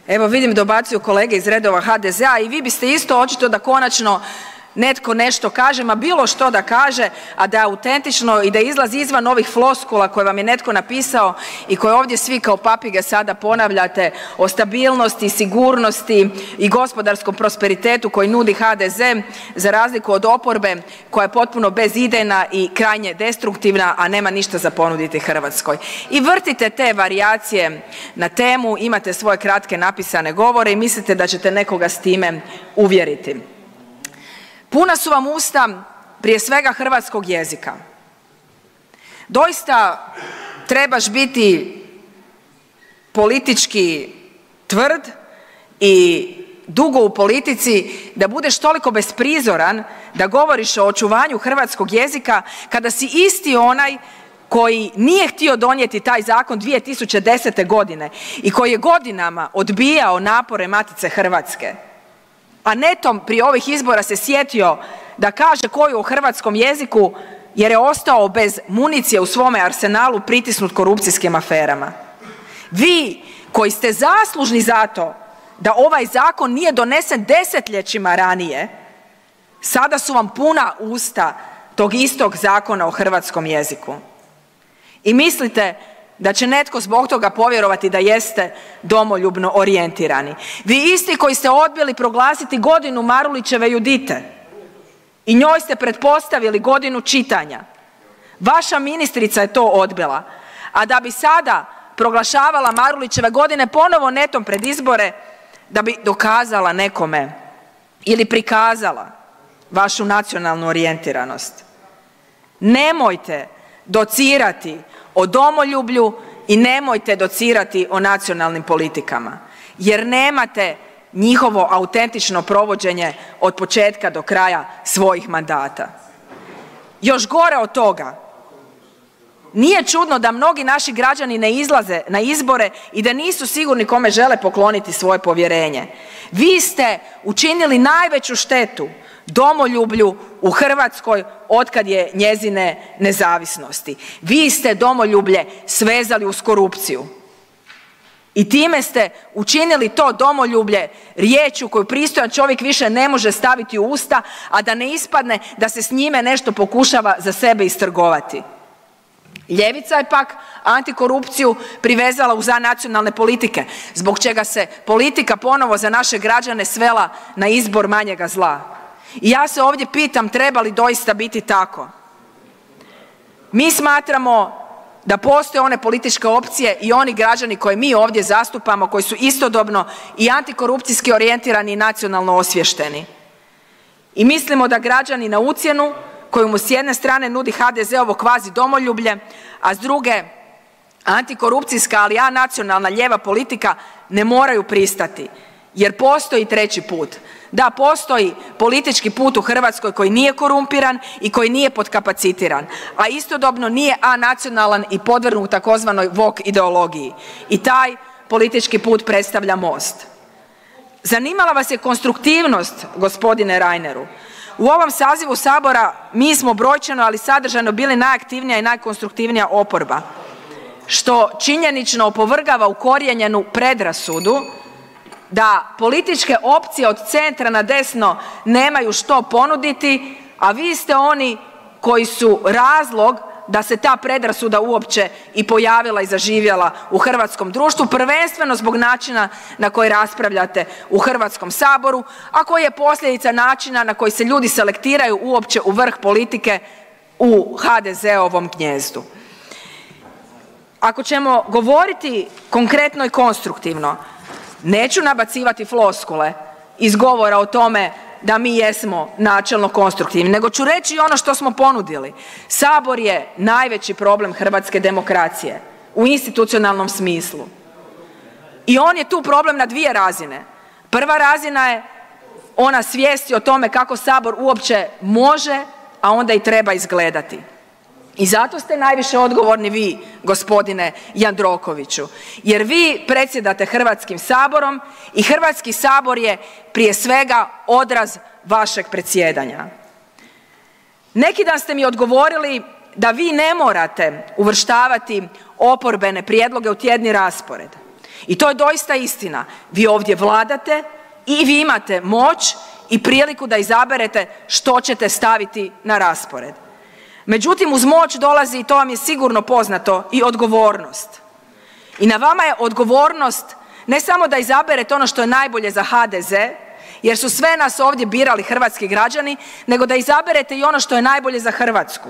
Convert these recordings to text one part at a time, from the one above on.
Evo vidim dobacuju kolege iz redova HDZ-a i vi biste isto očito da konačno netko nešto kaže, ma bilo što da kaže, a da je autentično i da izlazi izvan ovih floskula koje vam je netko napisao i koje ovdje svi kao papige sada ponavljate o stabilnosti, sigurnosti i gospodarskom prosperitetu koji nudi HDZ za razliku od oporbe koja je potpuno bezidejna i krajnje destruktivna, a nema ništa za ponuditi Hrvatskoj. I vrtite te varijacije na temu, imate svoje kratke napisane govore i mislite da ćete nekoga s time uvjeriti. Puna su vam usta prije svega hrvatskog jezika. Doista trebaš biti politički tvrd i dugo u politici da budeš toliko besprizoran da govoriš o očuvanju hrvatskog jezika kada si isti onaj koji nije htio donijeti taj zakon 2010. godine i koji je godinama odbijao napore Matice Hrvatske. A netom prije ovih izbora se sjetio da kaže koju o hrvatskom jeziku jer je ostao bez municije u svome arsenalu pritisnut korupcijskim aferama. Vi koji ste zaslužni za to da ovaj zakon nije donesen desetljećima ranije, sada su vam puna usta tog istog Zakona o hrvatskom jeziku. I mislite da će netko zbog toga povjerovati da jeste domoljubno orijentirani. Vi isti koji ste odbili proglasiti godinu Marulićeve Judite i njoj ste pretpostavili godinu čitanja. Vaša ministrica je to odbila, a da bi sada proglašavala Marulićeve godine ponovo netom pred izbore da bi dokazala nekome ili prikazala vašu nacionalnu orijentiranost. Nemojte docirati o domoljublju i nemojte docirati o nacionalnim politikama jer nemate njihovo autentično provođenje od početka do kraja svojih mandata. Još gore od toga, nije čudno da mnogi naši građani ne izlaze na izbore i da nisu sigurni kome žele pokloniti svoje povjerenje. Vi ste učinili najveću štetu domoljublju u Hrvatskoj otkad je njezine nezavisnosti. Vi ste domoljublje svezali uz korupciju. I time ste učinili to domoljublje riječju koju pristojan čovjek više ne može staviti u usta, a da ne ispadne da se s njime nešto pokušava za sebe istrgovati. Ljevica je pak antikorupciju privezala uz nacionalne politike, zbog čega se politika ponovo za naše građane svela na izbor manjega zla. I ja se ovdje pitam treba li doista biti tako? Mi smatramo da postoje one političke opcije i oni građani koje mi ovdje zastupamo koji su istodobno i antikorupcijski orijentirani i nacionalno osviješteni. I mislimo da građani na ucjenu koju mu s jedne strane nudi HDZ-ovo kvazi domoljublje, a s druge antikorupcijska ali anacionalna lijeva politika ne moraju pristati jer postoji treći put. Da, postoji politički put u Hrvatskoj koji nije korumpiran i koji nije potkapacitiran, a istodobno nije anacionalan i podvrgnut takozvanoj woke ideologiji. I taj politički put predstavlja Most. Zanimala vas je konstruktivnost, gospodine Reineru. U ovom sazivu Sabora mi smo brojčano, ali sadržajno bili najaktivnija i najkonstruktivnija oporba, što činjenično opovrgava ukorijenjenu predrasudu da političke opcije od centra na desno nemaju što ponuditi, a vi ste oni koji su razlog da se ta predrasuda uopće i pojavila i zaživjela u hrvatskom društvu, prvenstveno zbog načina na koji raspravljate u Hrvatskom saboru, a koji je posljedica načina na koji se ljudi selektiraju uopće u vrh politike u HDZ-ovom gnijezdu. Ako ćemo govoriti konkretno i konstruktivno, neću nabacivati floskule iz govora o tome da mi jesmo načelno konstruktivni, nego ću reći ono što smo ponudili. Sabor je najveći problem hrvatske demokracije u institucionalnom smislu. I on je tu problem na dvije razine. Prva razina je ona svijesti o tome kako Sabor uopće može, a onda i treba izgledati. I zato ste najviše odgovorni vi, gospodine Jandrokoviću, jer vi predsjedate Hrvatskim saborom i Hrvatski sabor je prije svega odraz vašeg predsjedanja. Neki dan ste mi odgovorili da vi ne morate uvrštavati oporbene prijedloge u tjedni raspored. I to je doista istina. Vi ovdje vladate i vi imate moć i priliku da izaberete što ćete staviti na raspored. Međutim, uz moć dolazi, i to vam je sigurno poznato, i odgovornost. I na vama je odgovornost ne samo da izaberete ono što je najbolje za HDZ, jer su sve nas ovdje birali hrvatski građani, nego da izaberete i ono što je najbolje za Hrvatsku.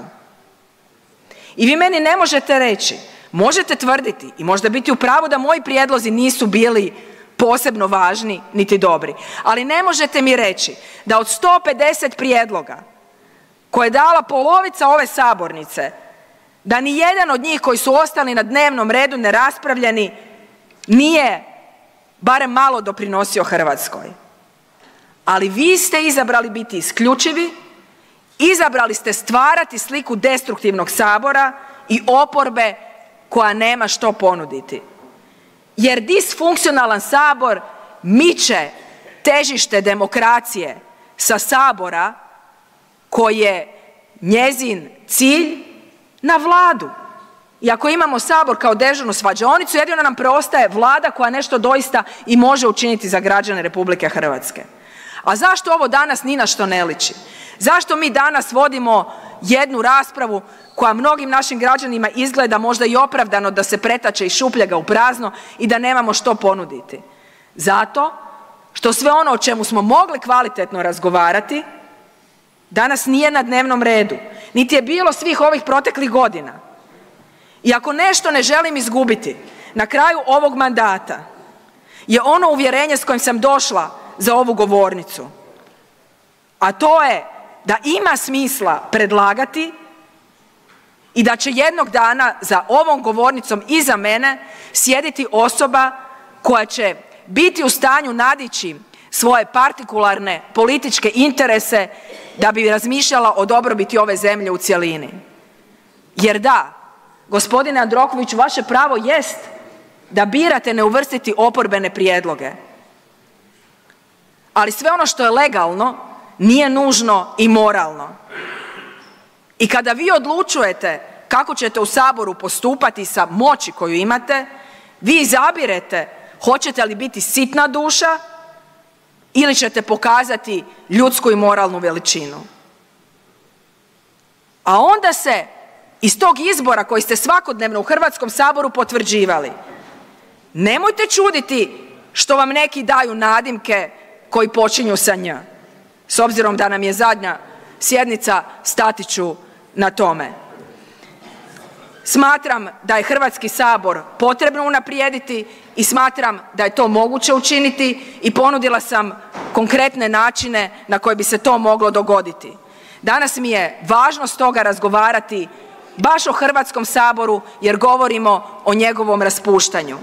I vi meni ne možete reći, možete tvrditi i možda biti u pravu da moji prijedlozi nisu bili posebno važni niti dobri, ali ne možete mi reći da od 150 prijedloga koje je dala polovica ove sabornice, da ni jedan od njih koji su ostali na dnevnom redu neraspravljeni nije barem malo doprinosio Hrvatskoj. Ali vi ste izabrali biti isključivi, izabrali ste stvarati sliku destruktivnog Sabora i oporbe koja nema što ponuditi. Jer disfunkcionalan Sabor miče težište demokracije sa Sabora koji je njezin cilj na Vladu. I ako imamo Sabor kao dežurnu svađaonicu, jedino nam preostaje Vlada koja nešto doista i može učiniti za građane Republike Hrvatske. A zašto ovo danas ni na što ne liči? Zašto mi danas vodimo jednu raspravu koja mnogim našim građanima izgleda možda i opravdano da se pretače iz šupljega u prazno i da nemamo što ponuditi? Zato što sve ono o čemu smo mogli kvalitetno razgovarati danas nije na dnevnom redu, niti je bilo svih ovih proteklih godina. I ako nešto ne želim izgubiti na kraju ovog mandata je ono uvjerenje s kojim sam došla za ovu govornicu, a to je da ima smisla predlagati i da će jednog dana za ovom govornicom iza mene sjediti osoba koja će biti u stanju nadići svoje partikularne političke interese da bi razmišljala o dobrobiti ove zemlje u cjelini. Jer da, gospodine Jandrokoviću, vaše pravo jest da birate ne uvrstiti oporbene prijedloge. Ali sve ono što je legalno nije nužno i moralno. I kada vi odlučujete kako ćete u Saboru postupati sa moći koju imate, vi izabirete hoćete li biti sitna duša ili ćete pokazati ljudsku i moralnu veličinu. A onda se iz tog izbora koji ste svakodnevno u Hrvatskom saboru potvrđivali, nemojte čuditi što vam neki daju nadimke koji počinju sa nj. S obzirom da nam je zadnja sjednica, stati ću na tome. Smatram da je Hrvatski sabor potrebno unaprijediti i smatram da je to moguće učiniti i ponudila sam konkretne načine na koje bi se to moglo dogoditi. Danas mi je važno stoga razgovarati baš o Hrvatskom saboru jer govorimo o njegovom raspuštanju.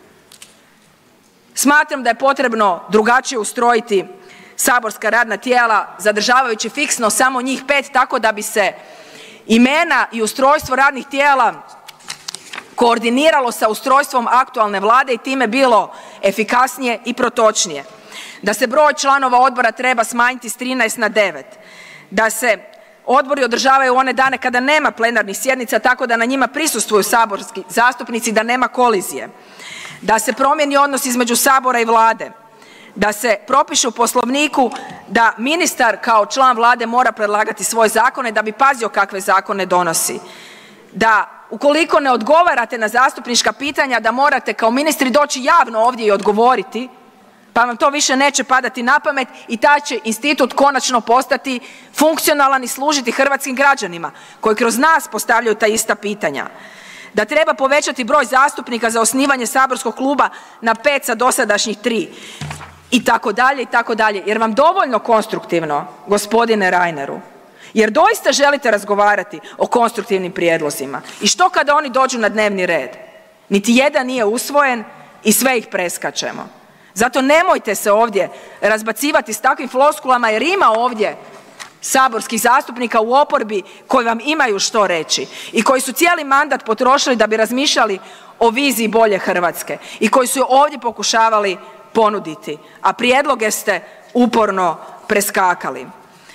Smatram da je potrebno drugačije ustrojiti saborska radna tijela zadržavajući fiksno samo njih 5 tako da bi se imena i ustrojstvo radnih tijela koordiniralo sa ustrojstvom aktualne Vlade i time bilo efikasnije i protočnije. Da se broj članova odbora treba smanjiti s 13 na 9. Da se odbori održavaju one dane kada nema plenarnih sjednica tako da na njima prisustvuju saborski zastupnici, da nema kolizije. Da se promijeni odnos između Sabora i Vlade. Da se propiše u Poslovniku da ministar kao član Vlade mora predlagati svoje zakone da bi pazio kakve zakone donosi. Da ukoliko ne odgovarate na zastupnička pitanja da morate kao ministri doći javno ovdje i odgovoriti, pa vam to više neće padati na pamet i taj će institut konačno postati funkcionalan i služiti hrvatskim građanima koji kroz nas postavljaju ta ista pitanja. Da treba povećati broj zastupnika za osnivanje saborskog kluba na 5 sa dosadašnjih 3 i tako dalje, jer vam dovoljno konstruktivno, gospodine Reineru, jer doista želite razgovarati o konstruktivnim prijedlozima. I što kada oni dođu na dnevni red? Niti jedan nije usvojen i sve ih preskačemo. Zato nemojte se ovdje razbacivati s takvim floskulama jer ima ovdje saborskih zastupnika u oporbi koji vam imaju što reći i koji su cijeli mandat potrošili da bi razmišljali o viziji bolje Hrvatske i koji su ovdje pokušavali ponuditi, a prijedloge ste uporno preskakali.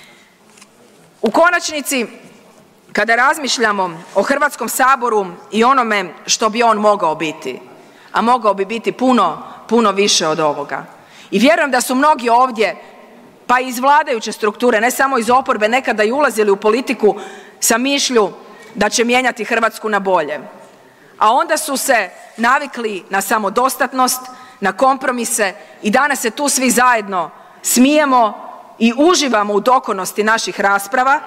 U konačnici, kada razmišljamo o Hrvatskom saboru i onome što bi on mogao biti, a mogao bi biti puno, puno više od ovoga. I vjerujem da su mnogi ovdje, pa i iz vladajuće strukture, ne samo iz oporbe, nekada i ulazili u politiku sa mišlju da će mijenjati Hrvatsku na bolje. A onda su se navikli na samodostatnost, na kompromise i danas se tu svi zajedno smijemo i uživamo u dokonosti naših rasprava,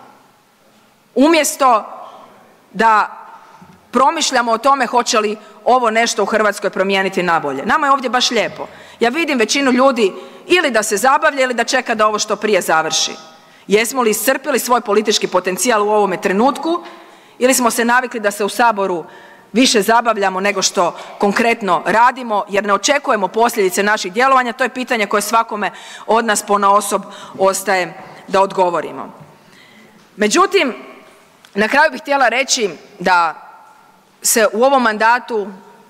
umjesto da promišljamo o tome hoće li ovo nešto u Hrvatskoj promijeniti nabolje. Nama je ovdje baš lijepo. Ja vidim većinu ljudi ili da se zabavlja ili da čeka da ovo što prije završi. Jesmo li iscrpili svoj politički potencijal u ovome trenutku ili smo se navikli da se u Saboru više zabavljamo nego što konkretno radimo jer ne očekujemo posljedice naših djelovanja? To je pitanje koje svakome od nas ponaosob ostaje da odgovorimo. Međutim, na kraju bih htjela reći da se u ovom mandatu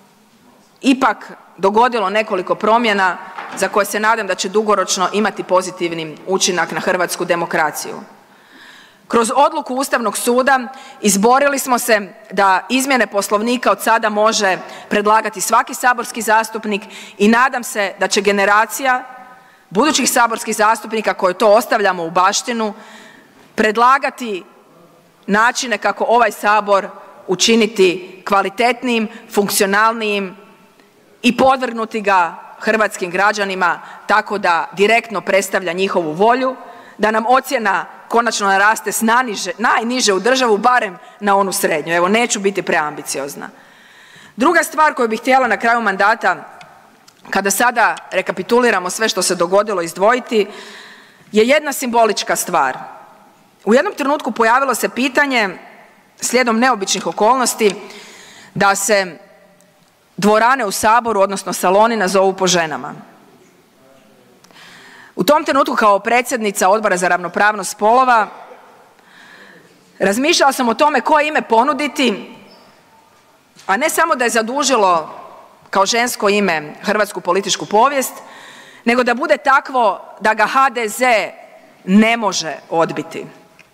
ipak dogodilo nekoliko promjena za koje se nadam da će dugoročno imati pozitivni učinak na hrvatsku demokraciju. Kroz odluku Ustavnog suda izborili smo se da izmjene Poslovnika od sada može predlagati svaki saborski zastupnik i nadam se da će generacija budućih saborskih zastupnika koje to ostavljamo u baštinu predlagati načine kako ovaj Sabor učiniti kvalitetnijim, funkcionalnijim i podvrgnuti ga hrvatskim građanima tako da direktno predstavlja njihovu volju, da nam ocjena konačno naraste s najniže u državu barem na onu srednju. Evo, neću biti preambiciozna. Druga stvar koju bih htjela na kraju mandata, kada sada rekapituliramo sve što se dogodilo, izdvojiti, je jedna simbolička stvar. U jednom trenutku pojavilo se pitanje, slijedom neobičnih okolnosti, da se dvorane u Saboru, odnosno saloni, nazovu po ženama. U tom trenutku kao predsjednica Odbora za ravnopravnost spolova razmišljala sam o tome koje ime ponuditi, a ne samo da je zadužilo kao žensko ime hrvatsku političku povijest, nego da bude takvo da ga HDZ ne može odbiti.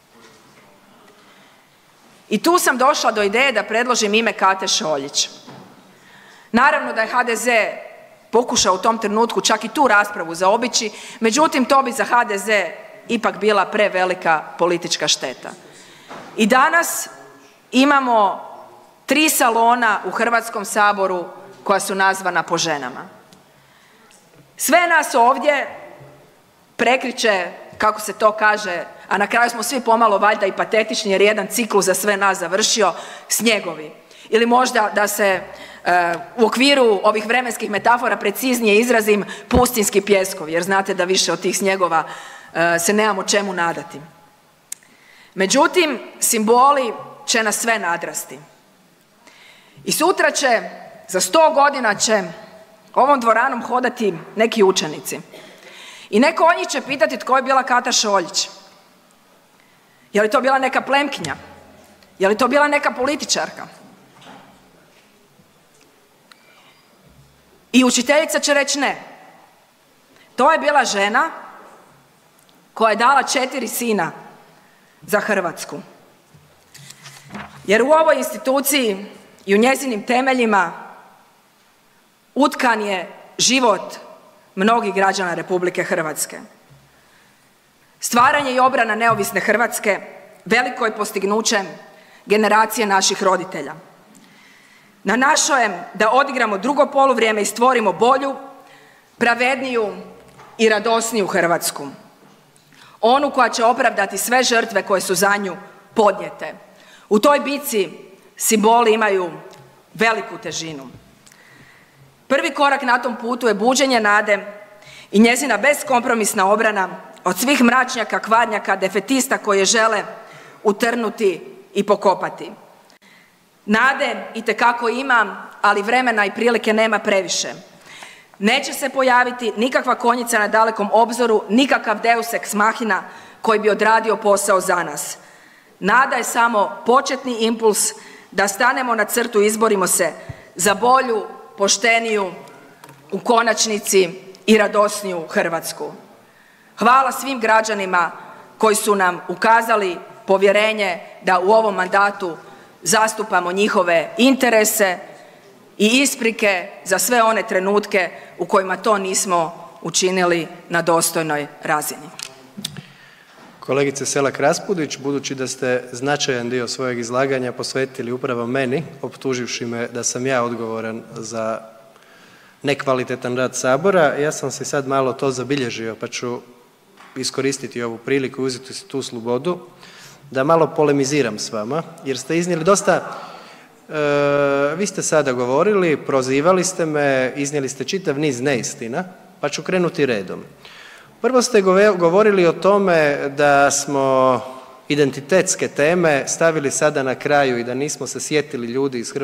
I tu sam došla do ideje da predložim ime Kate Šoljić. Naravno da je HDZ pokušao u tom trenutku čak i tu raspravu zaobići, međutim to bi za HDZ ipak bila prevelika politička šteta. I danas imamo 3 salona u Hrvatskom saboru koja su nazvana po ženama. Sve nas ovdje prekriče, kako se to kaže, a na kraju smo svi pomalo valjda i patetični jer je jedan ciklus za sve nas završio, snjegovi. Ili možda da se u okviru ovih vremenskih metafora preciznije izrazim, pustinski pjeskovi, jer znate da više od tih snjegova se nemamo čemu nadati. Međutim, simboli će nas sve nadrasti. I sutra će, za 100 godina će ovom dvoranom hodati neki učenici. I neko od njih će pitati tko je bila Kata Šoljić. Je li to bila neka plemkinja? Je li to bila neka političarka? I učiteljica će reći ne. To je bila žena koja je dala 4 sina za Hrvatsku. Jer u ovoj instituciji i u njezinim temeljima utkan je život mnogih građana Republike Hrvatske. Stvaranje i obrana neovisne Hrvatske veliko je postignuće generacije naših roditelja. Na našoj je da odigramo drugo poluvrijeme i stvorimo bolju, pravedniju i radosniju Hrvatsku. Onu koja će opravdati sve žrtve koje su za nju podnijete. U toj bitci simboli imaju veliku težinu. Prvi korak na tom putu je buđenje nade i njezina beskompromisna obrana od svih mračnjaka, kvarnjaka, defetista koje žele utrnuti i pokopati. Nade itekako ima, ali vremena i prilike nema previše. Neće se pojaviti nikakva konjica na dalekom obzoru, nikakav deus ex machina koji bi odradio posao za nas. Nada je samo početni impuls da stanemo na crtu i izborimo se za bolju, pošteniju, u konačnici i radosniju Hrvatsku. Hvala svim građanima koji su nam ukazali povjerenje da u ovom mandatu zastupamo njihove interese i isprike za sve one trenutke u kojima to nismo učinili na dostojnoj razini. Kolegice Selak Raspudić, budući da ste značajan dio svojeg izlaganja posvetili upravo meni, optuživši me da sam ja odgovoran za nekvalitetan rad Sabora, ja sam si sad malo to zabilježio pa ću iskoristiti ovu priliku i uzeti si tu slobodu da malo polemiziram s vama jer ste iznijeli dosta, vi ste sada govorili, prozivali ste me, iznijeli ste čitav niz neistina pa ću krenuti redom. Prvo ste govorili o tome da smo identitetske teme stavili sada na kraju i da nismo se sjetili ljudi iz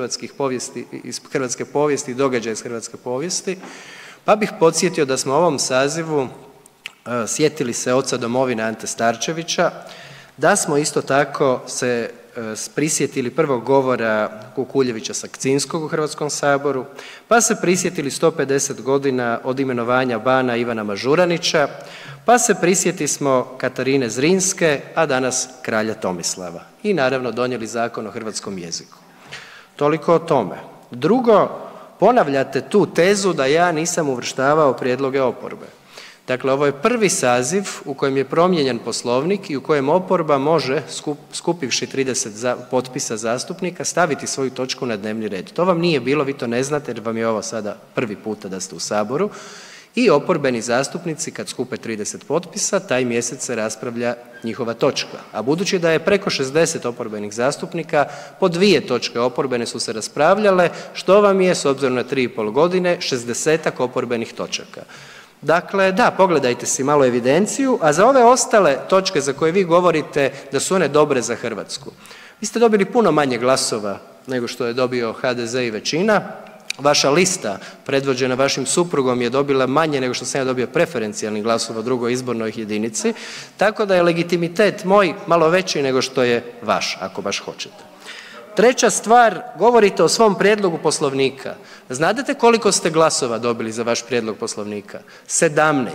hrvatske povijesti i događaja iz hrvatske povijesti, pa bih podsjetio da smo u ovom sazivu sjetili se oca domovine Ante Starčevića, da smo isto tako se prisjetili prvog govora Kukuljevića Sakcinskog u Hrvatskom saboru, pa se prisjetili 150 godina od imenovanja bana Ivana Mažuranića, pa se prisjeti smo Katarine Zrinske, a danas kralja Tomislava i naravno donijeli Zakon o hrvatskom jeziku. Toliko o tome. Drugo, ponavljate tu tezu da ja nisam uvrštavao prijedloge oporbe. Dakle, ovo je prvi saziv u kojem je promijenjen Poslovnik i u kojem oporba može, skupivši 30 potpisa zastupnika, staviti svoju točku na dnevni red. To vam nije bilo, vi to ne znate jer vam je ovo sada prvi puta da ste u Saboru i oporbeni zastupnici kad skupe 30 potpisa, taj mjesec se raspravlja njihova točka. A budući da je preko 60 oporbenih zastupnika, po 2 točke oporbene su se raspravljale, što vam je, s obzirom na 3,5 godine, 60-ak oporbenih točaka. Dakle, da, pogledajte si malo evidenciju, a za ove ostale točke za koje vi govorite da su one dobre za Hrvatsku, vi ste dobili puno manje glasova nego što je dobio HDZ i većina. Vaša lista predvođena vašim suprugom je dobila manje nego što sam ja dobio preferencijalnih glasova u drugoj izbornoj jedinici, tako da je legitimitet moj malo veći nego što je vaš, ako baš hoćete. Treća stvar, govorite o svom prijedlogu Poslovnika. Znadete koliko ste glasova dobili za vaš prijedlog Poslovnika? 17.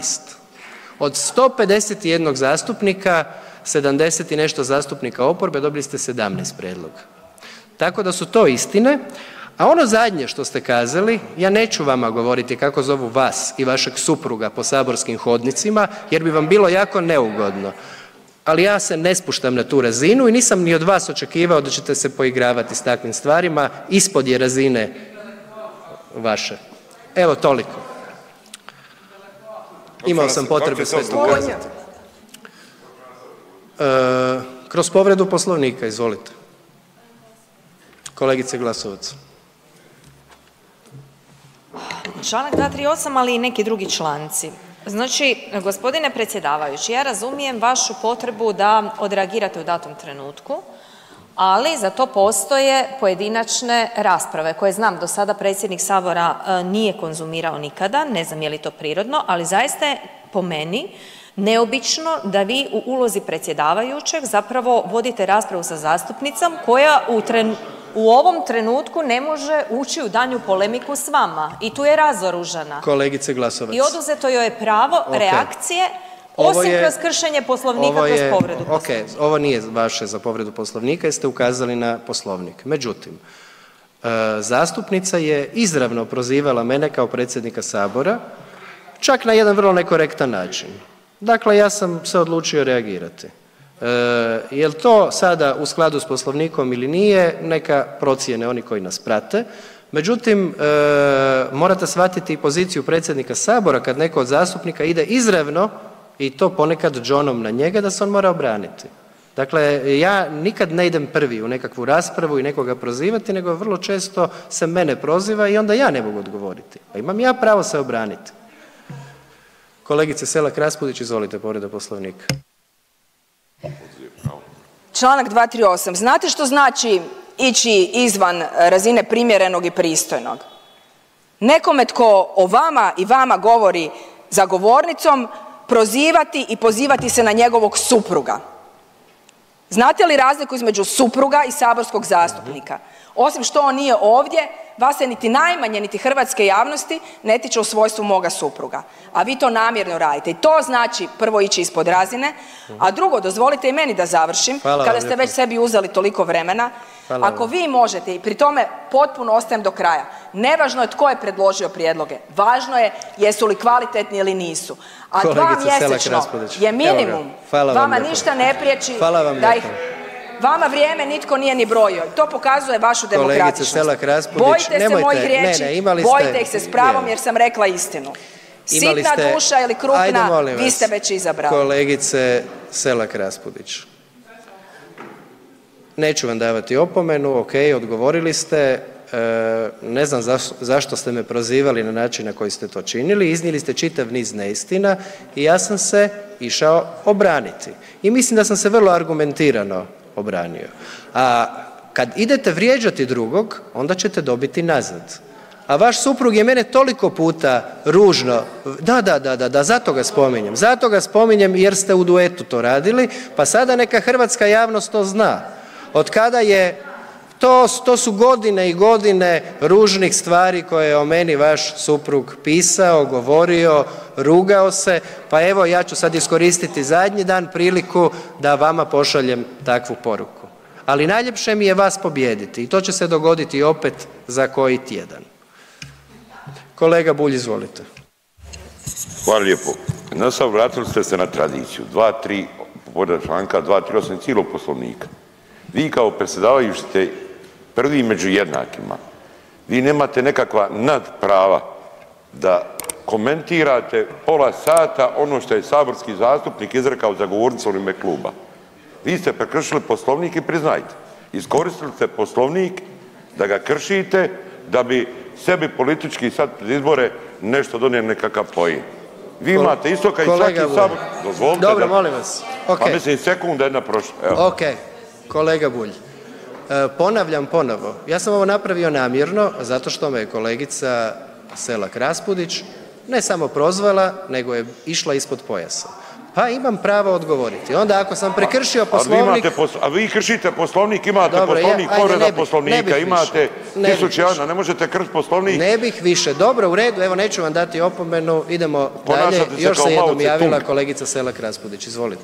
Od 151 zastupnika, 70 i nešto zastupnika oporbe, dobili ste 17 prijedloga. Tako da su to istine. A ono zadnje što ste kazali, ja neću vama govoriti kako zovu vas i vašeg supruga po saborskim hodnicima, jer bi vam bilo jako neugodno. Ali ja se ne spuštam na tu razinu i nisam ni od vas očekivao da ćete se poigravati s takvim stvarima, ispod je razine vaše. Evo toliko. Imao sam potrebu sve to kazati. Kroz povredu Poslovnika, izvolite. Kolegice Glasovac. Članak 238, ali i neki drugi članci. Znači, gospodine predsjedavajući, ja razumijem vašu potrebu da odreagirate u datom trenutku, ali za to postoje pojedinačne rasprave koje znam do sada predsjednik Sabora nije konzumirao nikada, ne znam je li to prirodno, ali zaista je po meni neobično da vi u ulozi predsjedavajućeg zapravo vodite raspravu sa zastupnicom koja u ovom trenutku ne može ući u daljnju polemiku s vama i tu je razoružana. Kolegice Glasovac. I oduzeto joj je pravo reakcije, osim kroz kršenje Poslovnika, kroz povredu Poslovnika. Ok, ovo nije vaše za povredu Poslovnika jer ste ukazali na Poslovnik. Međutim, zastupnica je izravno prozivala mene kao predsjednika Sabora, čak na jedan vrlo nekorektan način. Dakle, ja sam se odlučio reagirati. Jel to sada u skladu s Poslovnikom ili nije, neka procijene oni koji nas prate. Međutim, morate shvatiti i poziciju predsjednika Sabora kad neko od zastupnika ide izravno i to ponekad džonom na njega da se on mora obraniti. Dakle, ja nikad ne idem prvi u nekakvu raspravu i nekoga prozivati, nego vrlo često se mene proziva i onda ja ne mogu odgovoriti. Pa imam ja pravo se obraniti. Kolegice Selak Raspudić, izvolite, povreda Poslovnika. Članak 238. Znate što znači ići izvan razine primjerenog i pristojnog? Nekome tko o vama i vama govori za govornicom, prozivati i pozivati se na njegovog supruga. Znate li razliku između supruga i saborskog zastupnika? Osim što on nije ovdje, vas se niti najmanje, niti hrvatske javnosti ne tiče u svojstvu moga supruga, a vi to namjerno radite i to znači prvo ići ispod razine, a drugo dozvolite i meni da završim kada ste već sebi uzeli toliko vremena. Ako vi možete i pri tome potpuno ostajem do kraja, nevažno je tko je predložio prijedloge, važno je jesu li kvalitetni ili nisu. A Kolegice 2 mjesečno je minimum, vama ništa ne priječi da ih, vama vrijeme nitko nije ni brojio. To pokazuje vašu demokratičnost. Bojite se mojih riječi, bojite ih se s pravom jer sam rekla istinu. Sitna duša ili krupna, vi ste već izabrali. Kolegice Selak Raspudić, neću vam davati opomenu, ok, odgovorili ste, ne znam zašto ste me prozivali na način na koji ste to činili, iznijeli ste čitav niz neistina i ja sam se išao obraniti. I mislim da sam se vrlo argumentirano obranio. A kad idete vrijeđati drugog, onda ćete dobiti nazad. A vaš suprug je mene toliko puta ružno, da, zato ga spominjem jer ste u duetu to radili, pa sada neka hrvatska javnost to zna. Od kada je, to su godine i godine ružnih stvari koje je o meni vaš suprug pisao, govorio, rugao se, pa evo ja ću sad iskoristiti zadnji dan priliku da vama pošaljem takvu poruku. Ali najljepše mi je vas pobijediti i to će se dogoditi opet za koji tjedan. Kolega Bulj, izvolite. Hvala lijepo. Nastavno vratili ste se na tradiciju. 2-3, povreda članka 238 cijelog Poslovnika. Vi kao predsjedavajući ste prvi među jednakima. Vi nemate nekakva nadprava da komentirate pola sata ono što je saborski zastupnik izrekao za govornicom u ime kluba. Vi ste prekršili Poslovnik i priznajte. Iskoristili ste Poslovnik da ga kršite da bi sebi politički sad pred izbore nešto donijeli nekakav poen. Vi imate isto kao i svaki sabor. Dozvolite. Dobro, molim vas. Pa mislim sekunda jedna prošla. Ok, kolega Bulj. Ponavljam ponovo. Ja sam ovo napravio namjerno zato što me je kolegica Selak Raspudić ne samo prozvala, nego je išla ispod pojasa. Pa imam pravo odgovoriti. Onda ako sam prekršio Poslovnik... A vi kršite Poslovnik, imate Poslovnik, povreda Poslovnika, imate tisuće, ne možete kršiti Poslovnik. Ne bih više. Dobro, u redu, evo neću vam dati opomenu, idemo dalje. Još se jednom javila kolegica Selak Raspudić, izvolite.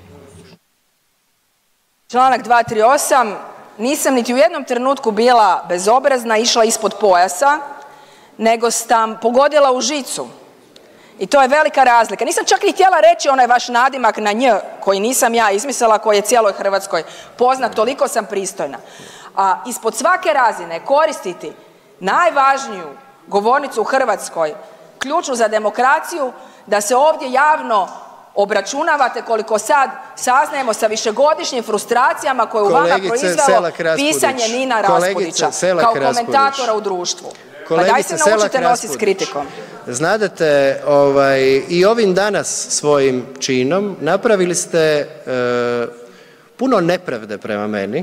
Članak 238. Nisam niti u jednom trenutku bila bezobrazna, išla ispod pojasa, nego sam pogodila u žicu. I to je velika razlika. Nisam čak ni htjela reći onaj vaš nadimak na nj koji nisam ja izmislila, koji je cijeloj Hrvatskoj poznat, toliko sam pristojna. A ispod svake razine koristiti najvažniju govornicu u Hrvatskoj, ključnu za demokraciju, da se ovdje javno obračunavate koliko sad saznajemo sa višegodišnjim frustracijama koje u vama proizvelo pisanje Nina Raspudića kao komentatora u društvu. Pa daj se naučite nositi s kritikom. Znadete, i ovim danas svojim činom napravili ste puno nepravde prema meni,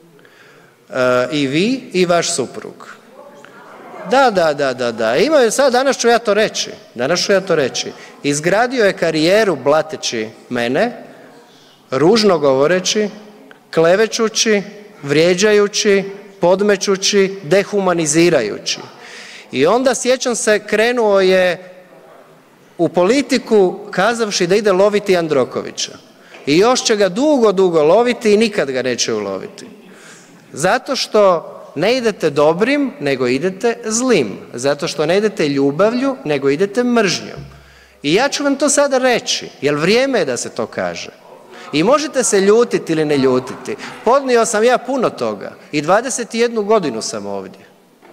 i vi i vaš suprug. Da. Imaju sad, danas ću ja to reći. Izgradio je karijeru blateći mene, ružno govoreći, klevećući, vrijeđajući, podmećući, dehumanizirajući. I onda, sjećam se, krenuo je u politiku kazavši da ide loviti Jandrokovića. I još će ga dugo loviti i nikad ga neće uloviti. Zato što ne idete dobrim, nego idete zlim. Zato što ne idete ljubavlju, nego idete mržnjom. I ja ću vam to sada reći, jer vrijeme je da se to kaže. I možete se ljutiti ili ne ljutiti. Podnio sam ja puno toga i 21 godinu sam ovdje.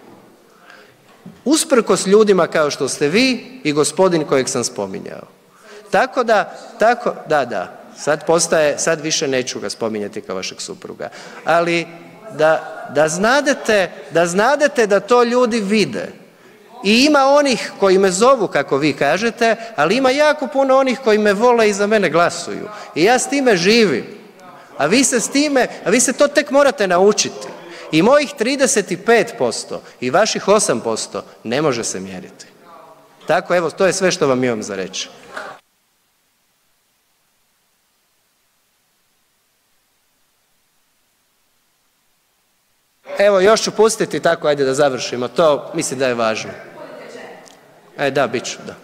Usprkos ljudima kao što ste vi i gospodin kojeg sam spominjao. Sad više neću ga spominjati kao vašeg supruga. Ali da znadete da to ljudi vide. I ima onih koji me zovu, kako vi kažete, ali ima jako puno onih koji me vole i za mene glasuju. I ja s time živim. A vi se to tek morate naučiti. I mojih 35% i vaših 8% ne može se mjeriti. Tako, evo, to je sve što vam imam za reći. Evo, još ću pustiti tako, ajde da završimo. To mislim da je važno. Da, bit ću, da.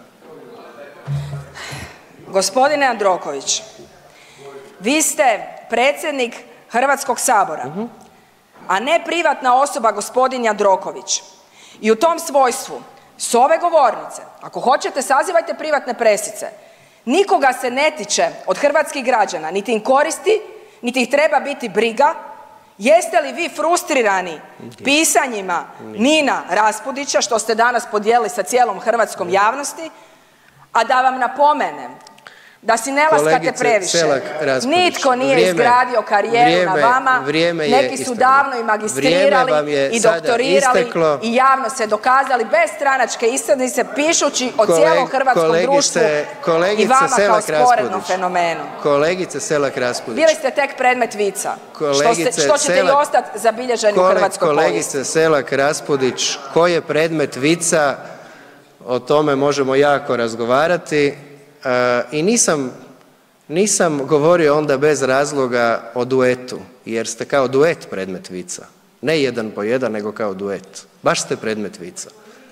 Gospodine Jandroković, vi ste predsjednik Hrvatskog sabora, a ne privatna osoba gospodin Jandroković. I u tom svojstvu s ove govornice, ako hoćete sazivajte privatne presice, nikoga se ne tiče od hrvatskih građana, niti im koristi, niti ih treba biti briga. Jeste li vi frustrirani pisanjima Nina Raspudića, što ste danas podijelili sa cijelom hrvatskom javnosti, a da vam napomenem da si ne laskate previše. Nitko nije izgradio karijeru na vama, neki su davno i magistrirali i doktorirali i javno se dokazali bez stranačke iskaznice pišući o cijelom hrvatskom društvu i vama kao sporednom fenomenu. Kolegice Selak Raspudić. Bili ste tek predmet vica, što ćete i ostati zabilježeni u hrvatskoj povijesti. Kolegice Selak Raspudić, ko je predmet vica, o tome možemo jako razgovarati. I nisam govorio onda bez razloga o duetu, jer ste kao duet predmet vica. Ne jedan po jedan, nego kao duet. Baš ste predmet vica.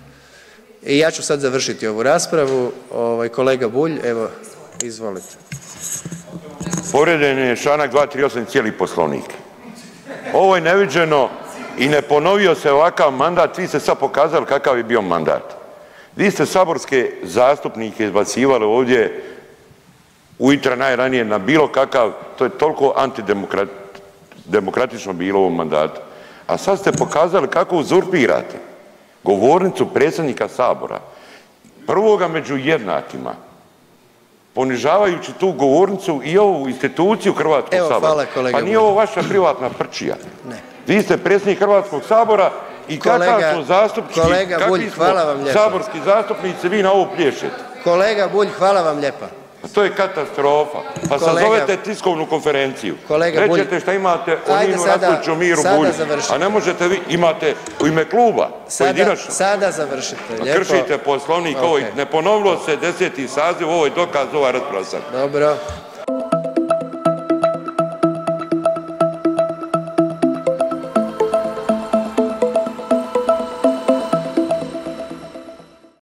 I ja ću sad završiti ovu raspravu. Kolega Bulj, evo, izvolite. Povrijeđen je članak 238. cijeli Poslovnik. Ovo je neviđeno i ne ponovio se ovakav mandat. Vi ste sad pokazali kakav je bio mandat. Vi ste saborske zastupnike izbacivali ovdje ujutro najranije na bilo kakav, to je toliko antidemokratično bilo u ovom mandatu. A sad ste pokazali kako uzurpirate govornicu predsjednika Sabora, prvoga među jednakima, ponižavajući tu govornicu i ovu instituciju Hrvatskog sabora. Pa nije ovo vaša privatna prčija. Ne. Vi ste predsjednik Hrvatskog sabora i kakav su zastupnici, kakvi smo saborski zastupnici, vi na ovo plješete. Kolega Bulj, hvala vam lijepa. To je katastrofa. Pa sazovete tiskovnu konferenciju. Rećete šta imate o Ninu Raspudiću, Miru Bulju. A ne možete vi, imate u ime kluba, pojedinačno. Sada završite. Lijepo. Kršite Poslovnik, ne ponovilo se 10. saziv, ovo je dokaz, ova rasprava sad. Dobro.